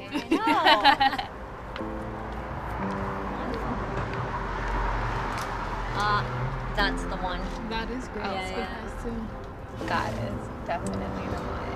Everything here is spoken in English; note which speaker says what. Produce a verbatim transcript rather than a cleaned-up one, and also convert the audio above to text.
Speaker 1: I know. Uh, that's the one.
Speaker 2: That is great.
Speaker 1: Yeah,
Speaker 2: It's
Speaker 1: yeah.
Speaker 2: good too.
Speaker 3: That is definitely the one.